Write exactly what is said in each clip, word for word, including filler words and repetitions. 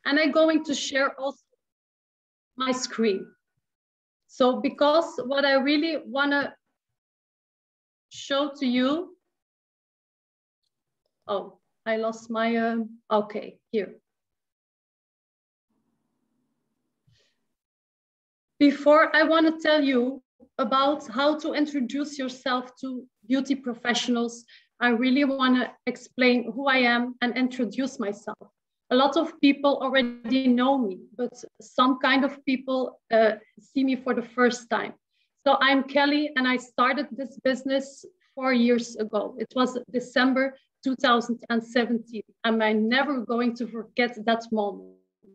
And I'm going to share also my screen. So because what I really want to show to you, oh, I lost my, uh, okay, here. Before, I want to tell you about how to introduce yourself to beauty professionals. I really want to explain who I am and introduce myself. A lot of people already know me, but some kind of people uh, see me for the first time. So I'm Kelly, and I started this business four years ago. It was December two thousand seventeen, and I'm never going to forget that moment.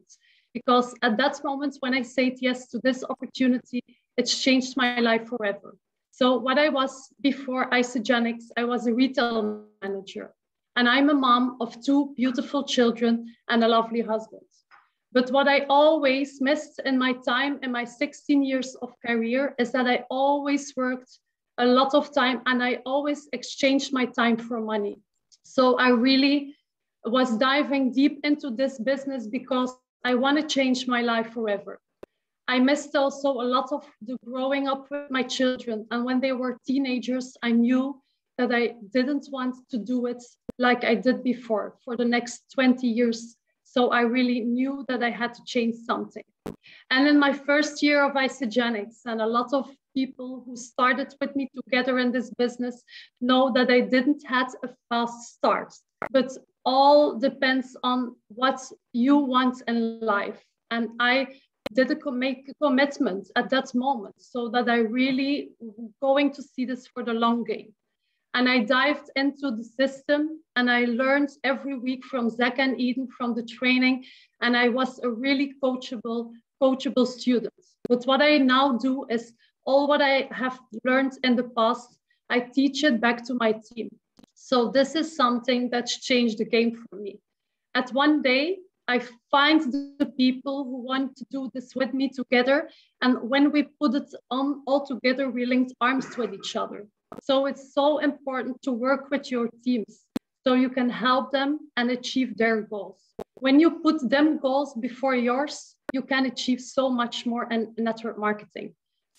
Because at that moment, when I said yes to this opportunity, it's changed my life forever. So what I was before Isagenix, I was a retail manager. And I'm a mom of two beautiful children and a lovely husband. But what I always missed in my time, in my sixteen years of career, is that I always worked a lot of time and I always exchanged my time for money. So I really was diving deep into this business because I want to change my life forever. I missed also a lot of the growing up with my children. And when they were teenagers, I knew that I didn't want to do it like I did before for the next twenty years. So I really knew that I had to change something. And in my first year of Isagenix, and a lot of people who started with me together in this business know that I didn't have a fast start, but all depends on what you want in life. And I did a make a commitment at that moment so that I really going to see this for the long game. And I dived into the system and I learned every week from Zach and Eden from the training. And I was a really coachable, coachable student. But what I now do is all what I have learned in the past, I teach it back to my team. So this is something that's changed the game for me. At one day, I find the people who want to do this with me together. And when we put it on all together, we linked arms with each other. So it's so important to work with your teams so you can help them and achieve their goals. When you put them goals before yours, you can achieve so much more in network marketing.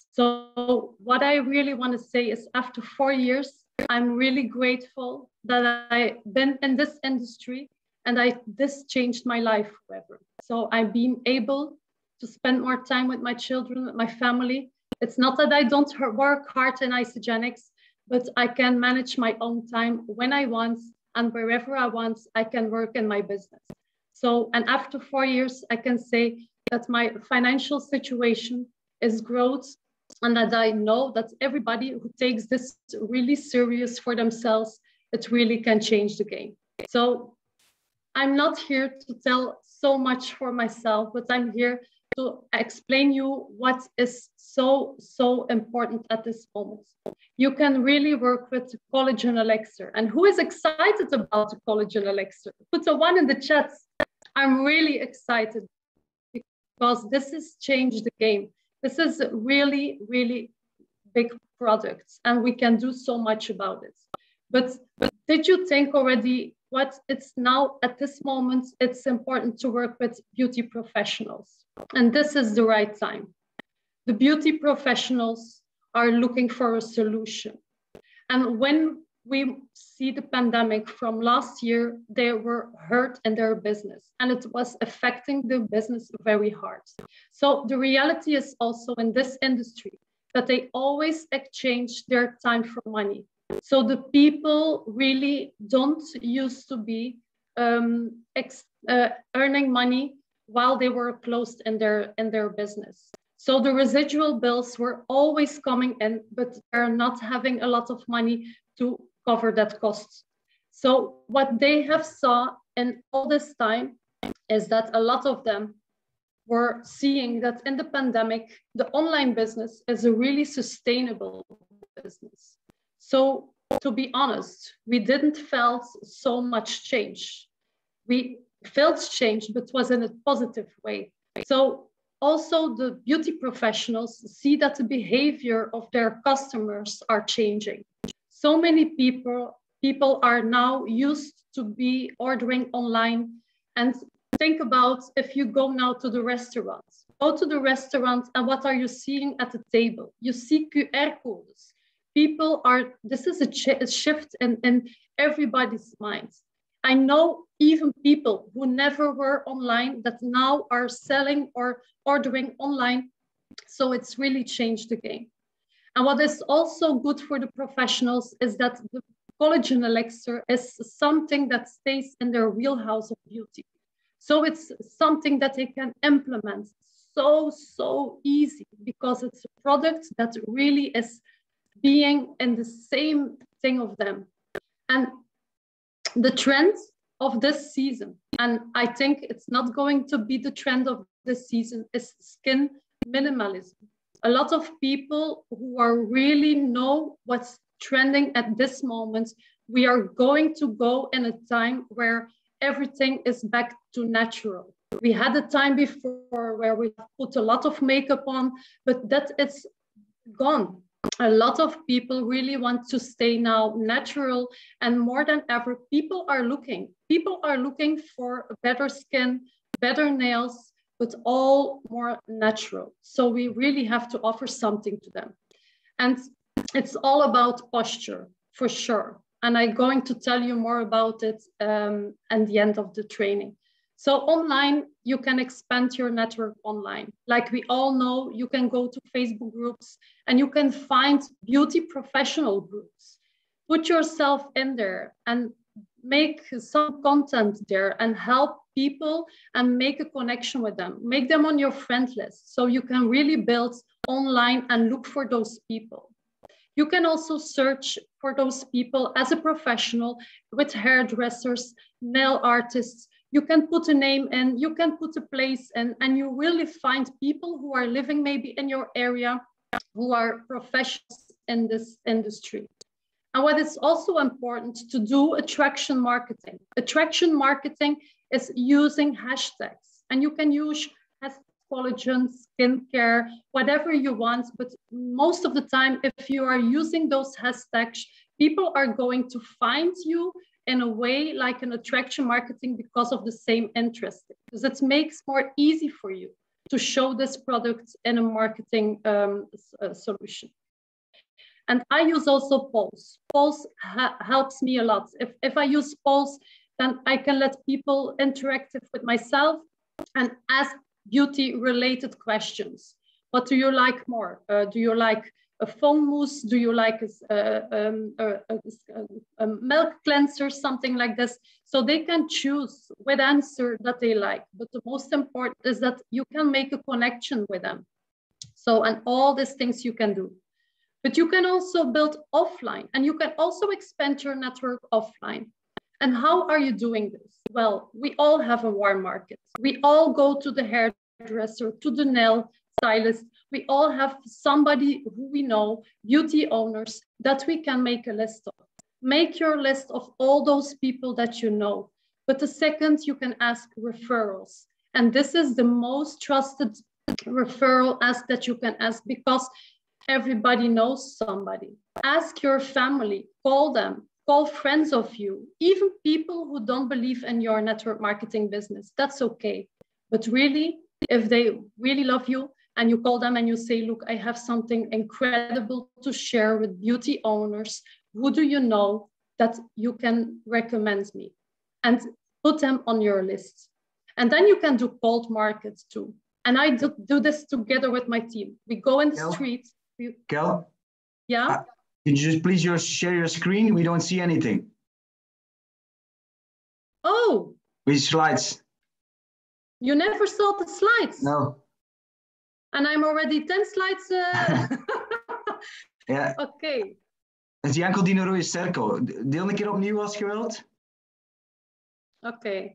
So what I really want to say is after four years, I'm really grateful that I've been in this industry and I this changed my life forever. So I'm being able to spend more time with my children, with my family. It's not that I don't work hard in Isagenix, but I can manage my own time when I want and wherever I want, I can work in my business. So, and after four years, I can say that my financial situation is growth and that I know that everybody who takes this really serious for themselves, it really can change the game. So I'm not here to tell so much for myself, but I'm here to explain you what is so, so important at this moment. You can really work with collagen elixir. And who is excited about the collagen elixir? Put a one in the chat. I'm really excited because this has changed the game. This is a really, really big product and we can do so much about it. But, but did you think already what it's now at this moment, it's important to work with beauty professionals. And this is the right time. The beauty professionals are looking for a solution. And when we see the pandemic from last year, they were hurt in their business and it was affecting the business very hard. So the reality is also in this industry that they always exchange their time for money. So the people really don't used to be um, ex uh, earning money while they were closed in their, in their business. So the residual bills were always coming in, but they're not having a lot of money to cover that cost. So what they have saw in all this time is that a lot of them were seeing that in the pandemic, the online business is a really sustainable business. So to be honest, we didn't felt so much change. We felt change, but was in a positive way. So also the beauty professionals see that the behavior of their customers are changing. So many people, people are now used to be ordering online and think about if you go now to the restaurants. Go to the restaurant and what are you seeing at the table? You see Q R codes. People are, this is a, ch- a shift in, in everybody's minds. I know even people who never were online that now are selling or ordering online. So it's really changed the game. And what is also good for the professionals is that the collagen elixir is something that stays in their wheelhouse of beauty. So it's something that they can implement so, so easy because it's a product that really is being in the same thing of them. And the trend of this season, and I think it's not going to be the trend of this season, is skin minimalism. A lot of people who are really know what's trending at this moment, we are going to go in a time where everything is back to natural. We had a time before where we put a lot of makeup on, but that is gone. A lot of people really want to stay now natural, and more than ever, people are looking. People are looking for better skin, better nails, but all more natural. So we really have to offer something to them. And it's all about posture, for sure. And I'm going to tell you more about it um, at the end of the training. So online, you can expand your network online. Like we all know, you can go to Facebook groups and you can find beauty professional groups. Put yourself in there and make some content there and help people and make a connection with them. Make them on your friend list so you can really build online and look for those people. You can also search for those people as a professional with hairdressers, nail artists. You can put a name in, you can put a place in, and you really find people who are living maybe in your area, who are professionals in this industry. And what is also important to do attraction marketing. Attraction marketing is using hashtags, and you can use collagen, skincare, whatever you want. But most of the time, if you are using those hashtags, people are going to find you in a way like an attraction marketing because of the same interest. Because it makes more easy for you to show this product in a marketing um, uh, solution. And I use also polls. Polls ha helps me a lot. If, if I use polls, then I can let people interact with myself and ask beauty related questions. What do you like more? Uh, do you like a foam mousse? Do you like a, um, a, a, a milk cleanser, something like this? So they can choose what answer that they like. But the most important is that you can make a connection with them. So, and all these things you can do. But you can also build offline, and you can also expand your network offline. And how are you doing this? Well, we all have a warm market. We all go to the hairdresser, to the nail stylist. We all have somebody who we know, beauty owners, that we can make a list of. Make your list of all those people that you know. But the second, you can ask referrals. And this is the most trusted referral ask that you can ask, because everybody knows somebody. Ask your family, call them. Call friends of you, even people who don't believe in your network marketing business. That's okay. But really, if they really love you and you call them and you say, look, I have something incredible to share with beauty owners. Who do you know that you can recommend me? And put them on your list. And then you can do cold markets too. And I do, do this together with my team. We go in the Kel? street. We... Kel? Yeah? Uh Can you just please your, share your screen? We don't see anything. Oh. Which slides? You never saw the slides? No. And I'm already ten slides. Uh... Ja. Oké. Okay. Het is enkel die rode cirkel. Deel een keer opnieuw als je wilt. Oké. Okay.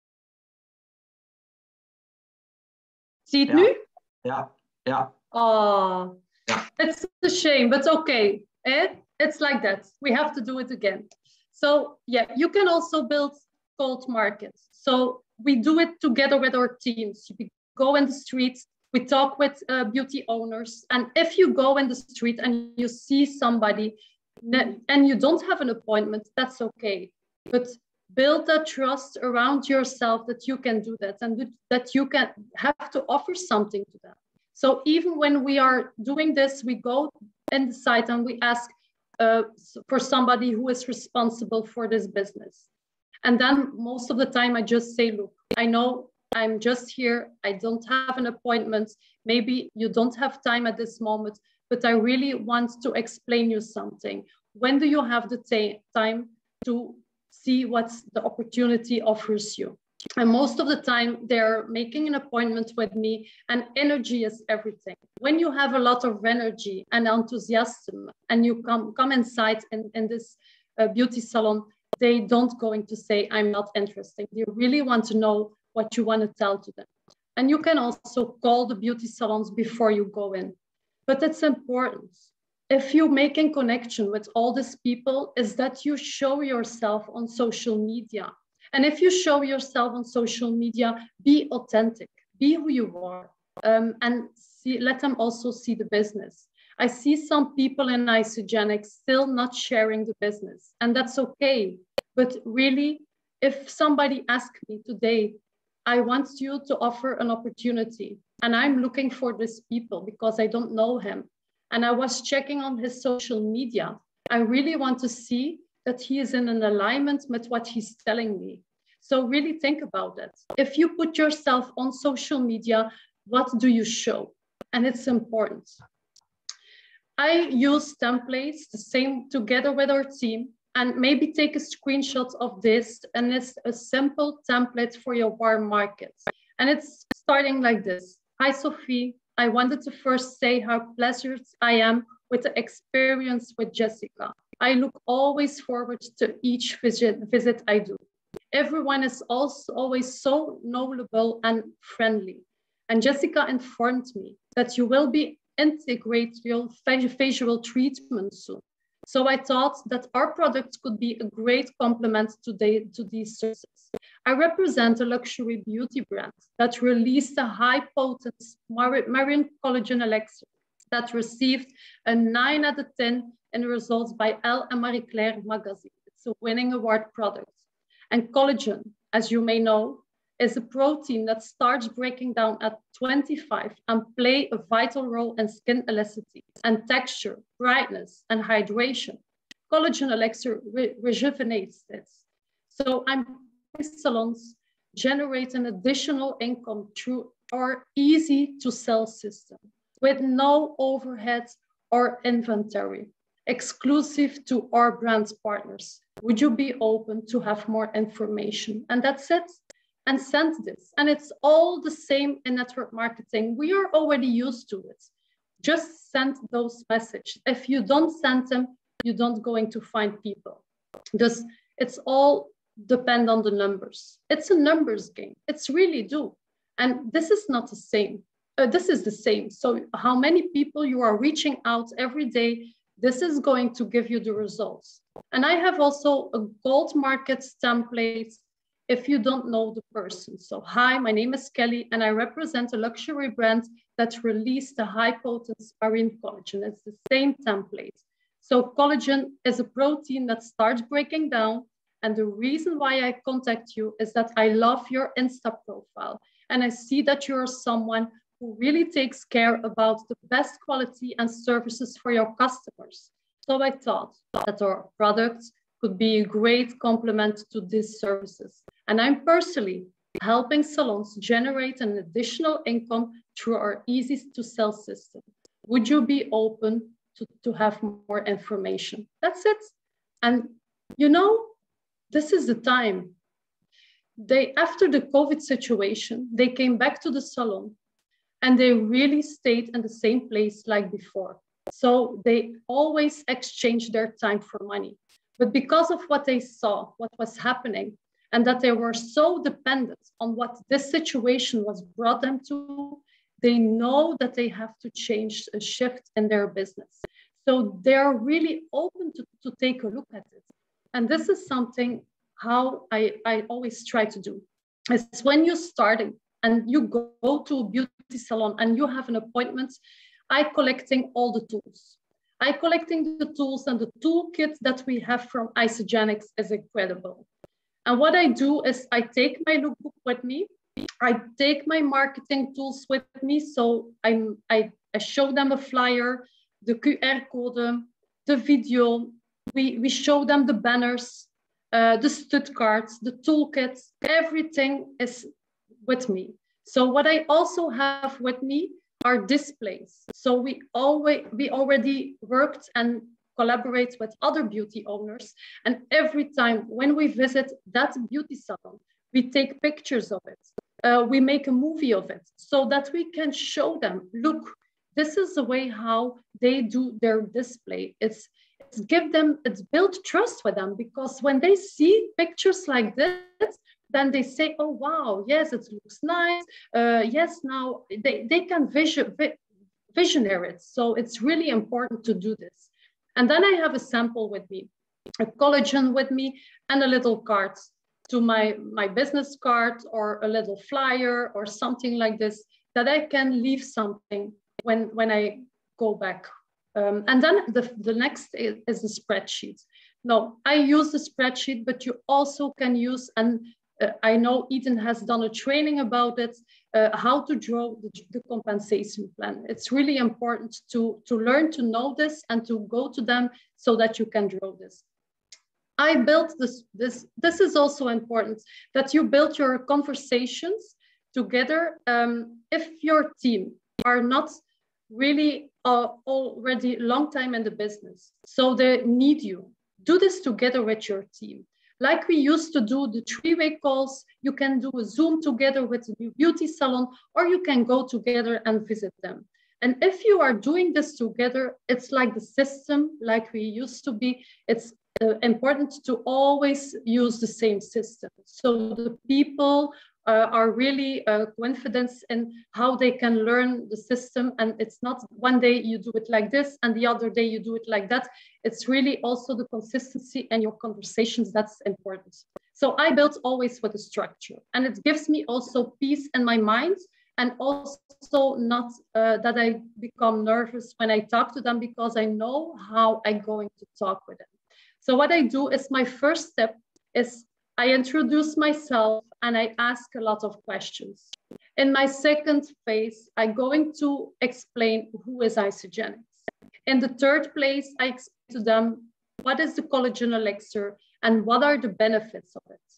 Zie je het ja. nu? Ja. Ja. Oh. Ja. It's a shame, but okay. It, it's like that. We have to do it again. So yeah, you can also build cold markets. So we do it together with our teams. We go in the streets, we talk with uh, beauty owners. And if you go in the street and you see somebody and you don't have an appointment, that's okay. But Build that trust around yourself that you can do that and that you can have to offer something to them. So even when we are doing this, we go in the site and we ask uh, for somebody who is responsible for this business. And then most of the time I just say, look, I know I'm just here. I don't have an appointment. Maybe you don't have time at this moment, but I really want to explain you something. When do you have the time to see what the opportunity offers you? And most of the time they're making an appointment with me, and energy is everything. When you have a lot of energy and enthusiasm and you come, come inside in, in this uh, beauty salon, they don't going to say, I'm not interested. They really want to know what you want to tell to them. And you can also call the beauty salons before you go in. But it's important. If you're making connection with all these people, is that you show yourself on social media. And if you show yourself on social media, be authentic, be who you are, um, and see, let them also see the business. I see some people in Isagenix still not sharing the business, and that's okay. But really, if somebody asks me today, I want you to offer an opportunity, and I'm looking for these people because I don't know him, and I was checking on his social media, I really want to see that he is in an alignment with what he's telling me. So really think about it. If you put yourself on social media, what do you show? And it's important. I use templates, the same together with our team, and maybe take a screenshot of this, and it's a simple template for your warm markets. And it's starting like this. Hi, Sophie. I wanted to first say how pleased I am with the experience with Jessica. I look always forward to each visit, visit I do. Everyone is also always so knowledgeable and friendly. And Jessica informed me that you will be integrating facial treatment soon. So I thought that our products could be a great complement to, the, to these services. I represent a luxury beauty brand that released a high-potent marine collagen elixir that received a nine out of ten in results by Elle and Marie Claire magazine. It's a winning award product. And collagen, as you may know, is a protein that starts breaking down at twenty-five and play a vital role in skin elasticity and texture, brightness, and hydration. Collagen elixir re rejuvenates this. So I'm salons generate an additional income through our easy to sell system with no overheads or inventory, exclusive to our brand partners. Would you be open to have more information? And that's it. And send this. And it's all the same in network marketing. We are already used to it. Just send those messages. If you don't send them, you don't going to find people. Just, it's all depend on the numbers. It's a numbers game. It's really do. And this is not the same. Uh, this is the same. So how many people you are reaching out every day, this is going to give you the results. And I have also a gold market template if you don't know the person. So hi, my name is Kelly, and I represent a luxury brand that released a high-potent marine collagen. It's the same template. So collagen is a protein that starts breaking down. And the reason why I contact you is that I love your Insta profile. And I see that you're someone who really takes care about the best quality and services for your customers. So I thought that our products could be a great complement to these services. And I'm personally helping salons generate an additional income through our easy to sell system. Would you be open to, to have more information? That's it. And you know, this is the time. They, after the COVID situation, they came back to the salon and they really stayed in the same place like before. So they always exchanged their time for money. But because of what they saw, what was happening, and that they were so dependent on what this situation was brought them to, they know that they have to change a shift in their business. So they're really open to, to take a look at it. And this is something how I, I always try to do. It's when you're starting and you go to a beauty salon and you have an appointment, I collecting all the tools. I collecting the tools, and the toolkit that we have from Isagenix is incredible. And what I do is I take my lookbook with me. I take my marketing tools with me. So I'm, I, I show them a flyer, the Q R code, the video. We, we show them the banners, uh, the stud cards, the toolkits, everything is with me. So what I also have with me are displays. So we always we already worked and collaborate with other beauty owners. And every time when we visit that beauty salon, we take pictures of it. Uh, we make a movie of it so that we can show them, look, this is the way how they do their display. It's, it's give them, it's build trust with them, because when they see pictures like this, then they say, oh, wow, yes, it looks nice. Uh, yes, now they, they can vision, visionary it. So it's really important to do this. And then I have a sample with me, a collagen with me, and a little card to my, my business card, or a little flyer or something like this, that I can leave something when, when I go back. Um, and then the, the next is, is the spreadsheet. No, I use the spreadsheet, but you also can use, and uh, I know Eden has done a training about it, uh, how to draw the, the compensation plan. It's really important to, to learn to know this and to go to them so that you can draw this. I built this, this, this is also important, that you build your conversations together. Um, if your team are not really uh, already long time in the business, so they need you, do this together with your team. Like we used to do the three-way calls, you can do a Zoom together with a new beauty salon, or you can go together and visit them. And if you are doing this together, it's like the system, like we used to be. It's uh, important to always use the same system. So the people uh, are really uh, confident in how they can learn the system. And it's not one day you do it like this and the other day you do it like that. It's really also the consistency and your conversations that's important. So I built always with a structure, and it gives me also peace in my mind, and also not uh, that I become nervous when I talk to them, because I know how I'm going to talk with them. So what I do is, my first step is I introduce myself and I ask a lot of questions. In my second phase, I'm going to explain who is Isagenix. In the third place, I explain to them what is the collagen elixir and what are the benefits of it.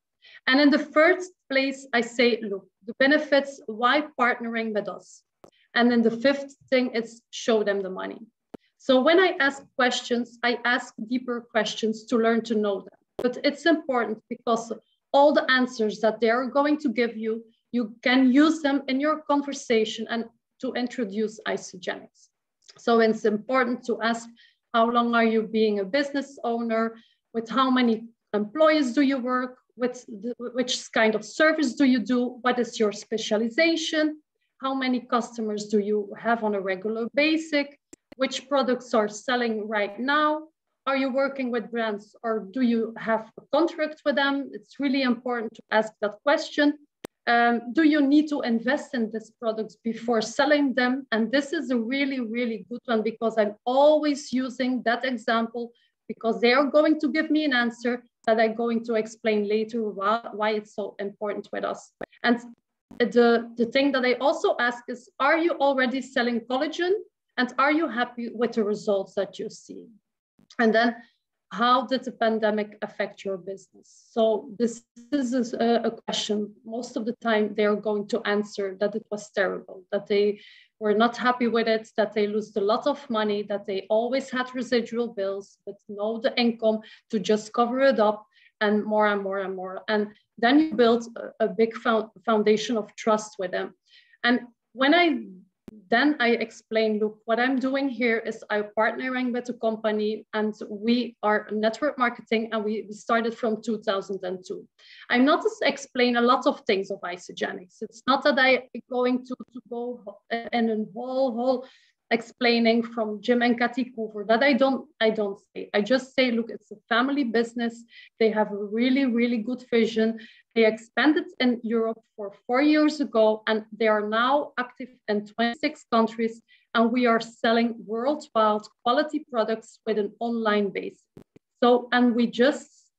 And in the first place, I say, look, the benefits, why partnering with us? And then the fifth thing is show them the money. So when I ask questions, I ask deeper questions to learn to know them. But it's important because all the answers that they are going to give you, you can use them in your conversation and to introduce Isagenix. So it's important to ask, how long are you being a business owner? With how many employees do you work? With the, which kind of service do you do? What is your specialization? How many customers do you have on a regular basis? Which products are selling right now? Are you working with brands, or do you have a contract with them? It's really important to ask that question. Um, do you need to invest in these products before selling them? And this is a really, really good one, because I'm always using that example, because they are going to give me an answer that I'm going to explain later why, why it's so important with us. And the, the thing that I also ask is, are you already selling collagen? And are you happy with the results that you see? And then, how did the pandemic affect your business? So this, this is a, a question. Most of the time, they are going to answer that it was terrible, that they were not happy with it, that they lost a lot of money, that they always had residual bills, but no the income to just cover it up, and more and more and more. And then you build a, a big foundation of trust with them. And when I Then I explain, look, what I'm doing here is I'm partnering with a company, and we are network marketing, and we started from two thousand two. I'm not to explain a lot of things of Isagenix. It's not that I'm going to, to go in a whole, whole explaining from Jim and Cathy Coover. That I don't, I don't say. I just say, look, it's a family business. They have a really, really good vision. They expanded in Europe for four years ago, and they are now active in twenty-six countries, and we are selling worldwide quality products with an online base. So, and we just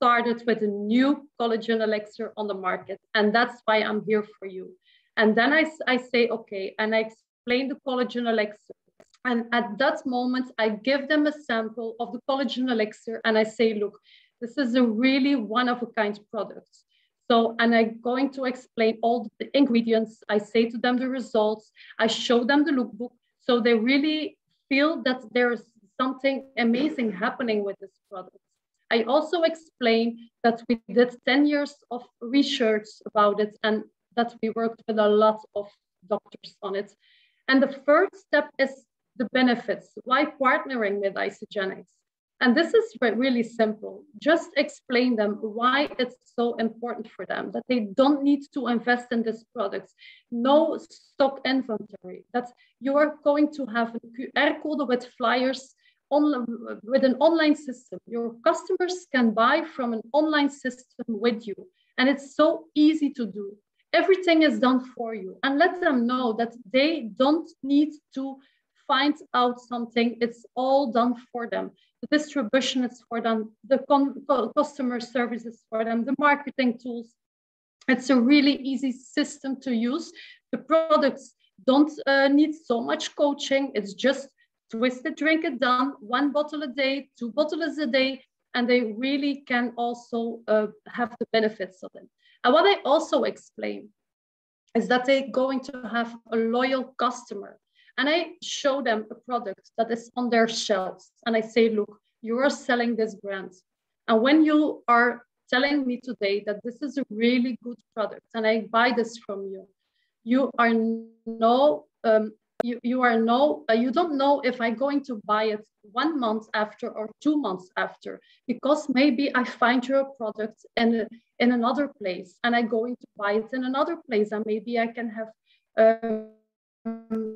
started with a new collagen elixir on the market. And that's why I'm here for you. And then I, I say, okay, and I explain the collagen elixir. And at that moment, I give them a sample of the collagen elixir and I say, look, this is a really one-of-a-kind product. So, and I'm going to explain all the ingredients. I say to them the results. I show them the lookbook. So they really feel that there's something amazing happening with this product. I also explain that we did ten years of research about it and that we worked with a lot of doctors on it. And the first step is the benefits. Why partnering with Isagenix? And this is really simple. Just explain them why it's so important for them, that they don't need to invest in this product. No stock inventory, that you are going to have a Q R code with flyers on, with an online system. Your customers can buy from an online system with you. And it's so easy to do. Everything is done for you. And let them know that they don't need to find out something. It's all done for them. The distribution is for them, the customer service is for them, the marketing tools. It's a really easy system to use. The products don't uh, need so much coaching. It's just twist it, drink it down, one bottle a day, two bottles a day, and they really can also uh, have the benefits of it. And what I also explain is that they're going to have a loyal customer. And I show them a product that is on their shelves. And I say, look, you are selling this brand. And when you are telling me today that this is a really good product and I buy this from you, you are no, um, you, you are no, uh, you don't know if I'm going to buy it one month after or two months after, because maybe I find your product in, a, in another place and I'm going to buy it in another place. And maybe I can have um,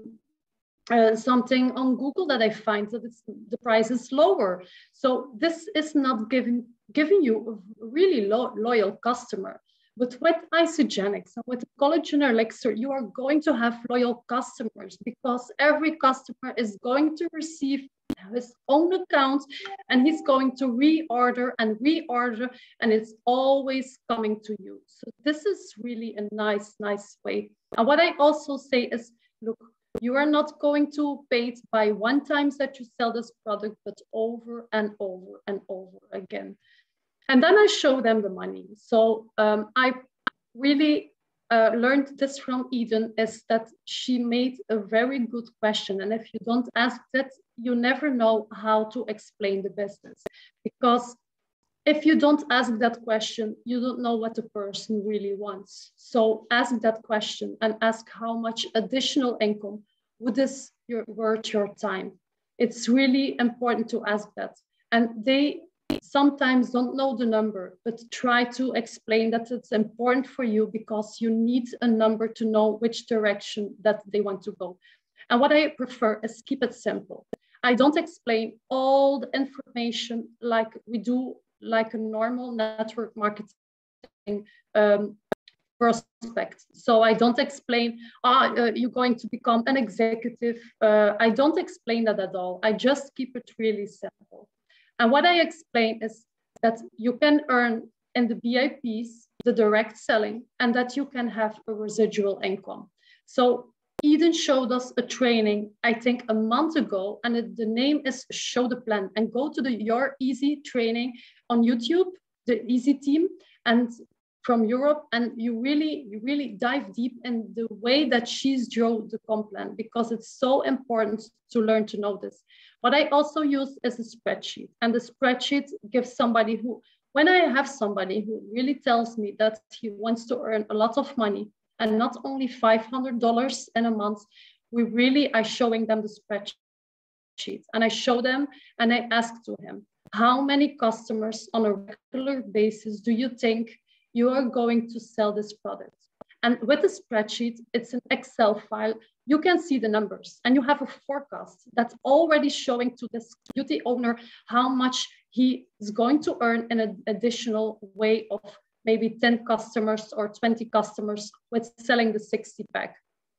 Uh, something on Google that I find that it's, the price is lower. So this is not giving, giving you a really lo loyal customer. But with Isagenix and with collagen elixir, you are going to have loyal customers because every customer is going to receive his own account and he's going to reorder and reorder, and it's always coming to you. So this is really a nice, nice way. And what I also say is, look, you are not going to pay it by one time that you sell this product, but over and over and over again. And then I show them the money. So um, I really uh, learned this from Eden, is that she made a very good question. And if you don't ask that, you never know how to explain the business. Because if you don't ask that question, you don't know what the person really wants. So ask that question and ask how much additional income would this your, worth your time. It's really important to ask that. And they sometimes don't know the number, but try to explain that it's important for you because you need a number to know which direction that they want to go. And what I prefer is keep it simple. I don't explain all the information like we do like a normal network marketing um, prospect. So I don't explain, ah, uh, you're going to become an executive. Uh, I don't explain that at all. I just keep it really simple. And what I explain is that you can earn in the B I Ps, the direct selling, and that you can have a residual income. So Eden showed us a training, I think a month ago, and it, the name is Show the Plan. And go to the Your Easy training on YouTube, the Easy team, and from Europe, and you really, you really dive deep in the way that she's drew the comp plan, because it's so important to learn to know this. What I also use is a spreadsheet, and the spreadsheet gives somebody who, when I have somebody who really tells me that he wants to earn a lot of money and not only five hundred dollars in a month, we really are showing them the spreadsheet, and I show them and I ask to him, how many customers on a regular basis do you think you are going to sell this product? And with the spreadsheet, it's an Excel file. You can see the numbers and you have a forecast that's already showing to this beauty owner how much he is going to earn in an additional way of maybe ten customers or twenty customers with selling the sixty pack.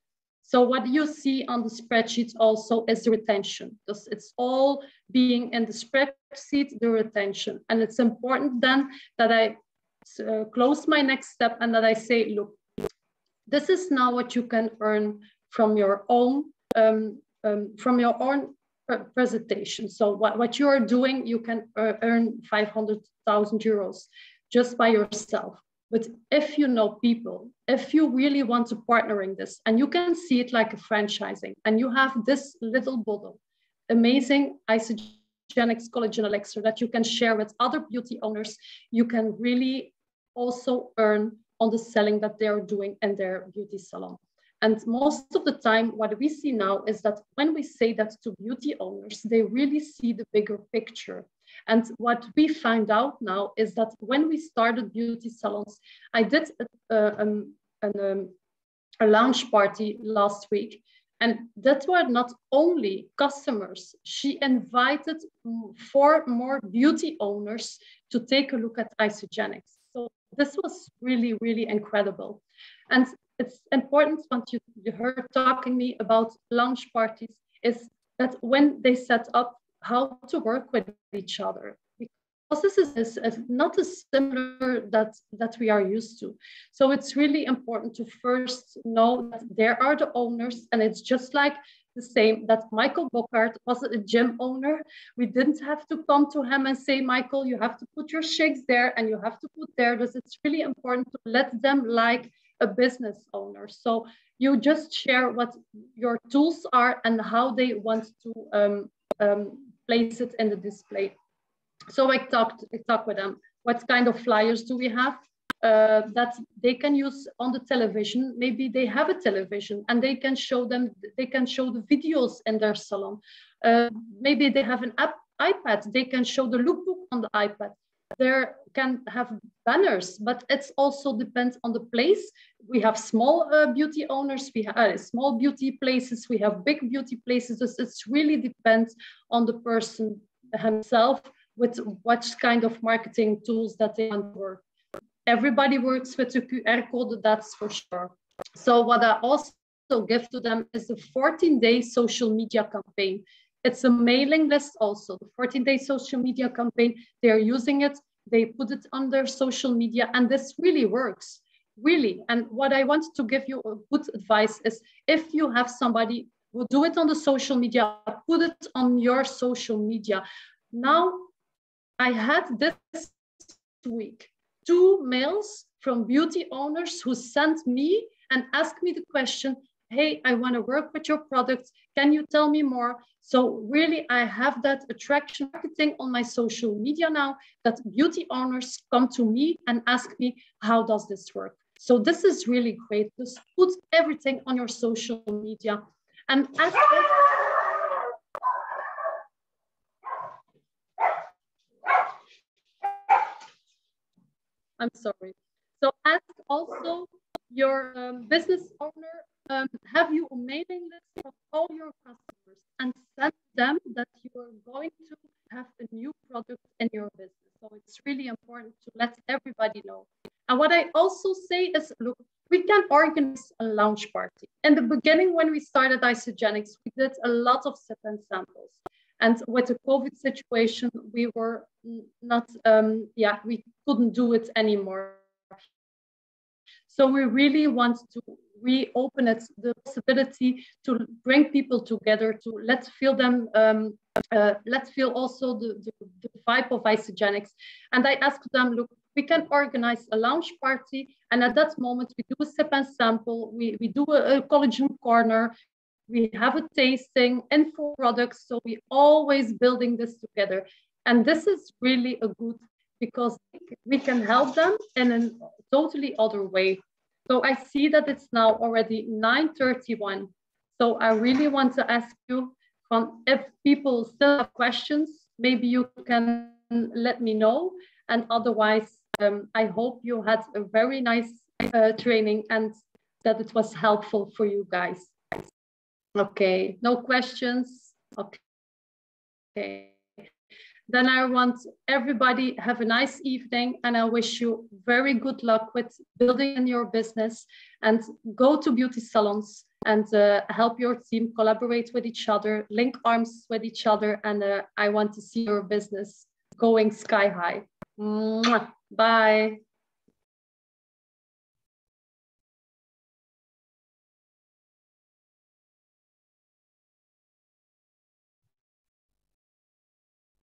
So what you see on the spreadsheet also is the retention. Because it's all being in the spreadsheet, the retention. And it's important then that I uh, close my next step and that I say, look, this is now what you can earn from your own um, um, from your own presentation. So what, what you are doing, you can earn five hundred thousand euros just by yourself. But if you know people, if you really want to partner in this, and you can see it like a franchising, and you have this little bottle, amazing Isagenix collagen elixir that you can share with other beauty owners, you can really also earn on the selling that they're doing in their beauty salon. And most of the time, what we see now is that when we say that to beauty owners, they really see the bigger picture. And what we find out now is that when we started beauty salons, I did a, um, an, um, a launch party last week, and that were not only customers. She invited four more beauty owners to take a look at Isagenix. So this was really, really incredible. And it's important, what you, you heard talking me about launch parties, is that when they set up how to work with each other, because this is, is, is not as similar that, that we are used to. So it's really important to first know that there are the owners, and it's just like the same that Michael Bockhart was a gym owner. We didn't have to come to him and say, Michael, you have to put your shakes there and you have to put there. Because it's really important to let them like a business owner. So you just share what your tools are and how they want to um, um, place it in the display. So I talked, I talked with them. What kind of flyers do we have uh, that they can use on the television? Maybe they have a television and they can show them, they can show the videos in their salon. Uh, maybe they have an app, iPad, they can show the lookbook on the iPad. There can have banners, but it's also depends on the place. We have small uh, beauty owners, we have uh, small beauty places, we have big beauty places. So it's really depends on the person himself with what kind of marketing tools that they want to work. Everybody works with a Q R code, that's for sure. So what I also give to them is a fourteen day social media campaign. It's a mailing list also, the fourteen day social media campaign. They're using it, they put it on their social media, and this really works, really. And what I want to give you a good advice is, if you have somebody who do it on the social media, put it on your social media. Now, I had this week two mails from beauty owners who sent me and asked me the question, hey, I want to work with your products. Can you tell me more? So really, I have that attraction marketing on my social media now, that beauty owners come to me and ask me, how does this work? So this is really great. Just put everything on your social media. And ask I'm sorry. So ask also your um, business owner, um, have you a mailing list of all your customers, and send them that you are going to have a new product in your business. So it's really important to let everybody know. And what I also say is, look, we can organize a launch party. In the beginning, when we started Isagenix, we did a lot of sip and samples. And with the COVID situation, we were not, um, yeah, we couldn't do it anymore. So we really want to reopen it, the possibility to bring people together, to let feel them, um, uh, let's feel also the, the, the vibe of Isagenix. And I asked them, look, we can organize a launch party. And at that moment, we do a sip and sample, we, we do a, a collagen corner, we have a tasting, info products. So we always building this together. And this is really a good, because we can help them in a totally other way. So I see that it's now already nine thirty-one. So I really want to ask you, um, if people still have questions, maybe you can let me know. And otherwise, um, I hope you had a very nice uh, training and that it was helpful for you guys. Okay, no questions. Okay. Then I want everybody have a nice evening, and I wish you very good luck with building in your business, and go to beauty salons and uh, help your team collaborate with each other, link arms with each other, and uh, I want to see your business going sky high. Mwah. Bye.